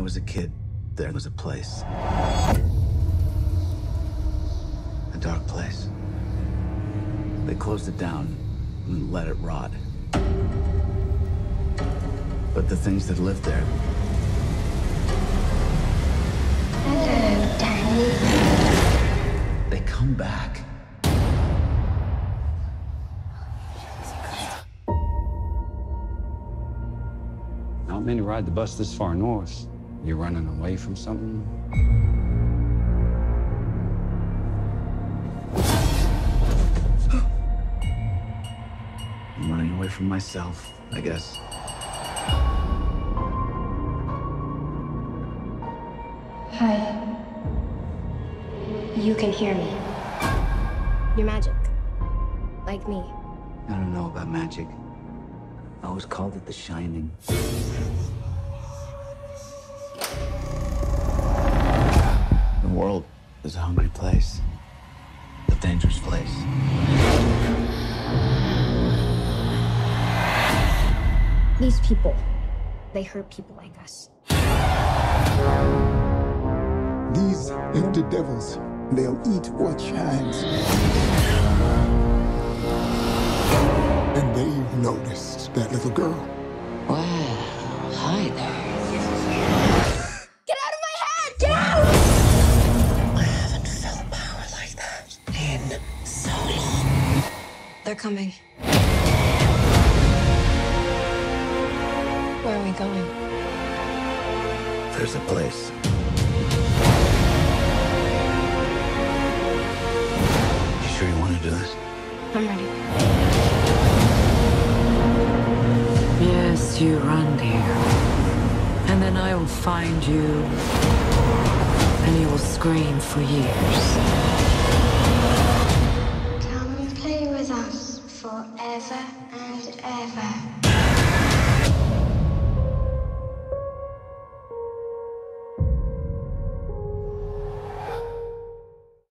was a kid, there was a place. A dark place. They closed it down and let it rot. But the things that lived there... Hello, Danny. They come back. Not many ride the bus this far north. You're running away from something? I'm running away from myself, I guess. Hi. You can hear me. You're magic. Like me. I don't know about magic. I always called it The Shining. The world is a hungry place. A dangerous place. These people, they hurt people like us. These empty devils, they'll eat what shines. And they've noticed that little girl. Well, hi there. Get out of my head! Get out! I haven't felt power like that in so long. They're coming. Where are we going? There's a place. You sure you want to do this? I'm ready. Yes, you run, dear. And then I will find you, and you will scream for years. Come and play with us forever and ever.